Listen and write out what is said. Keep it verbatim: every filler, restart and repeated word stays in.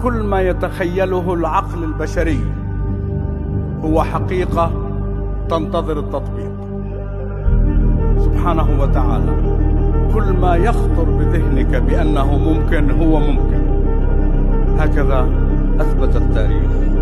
كل ما يتخيله العقل البشري هو حقيقة تنتظر التطبيق. سبحانه وتعالى كل ما يخطر بذهنك بأنه ممكن هو ممكن، هكذا أثبت التاريخ.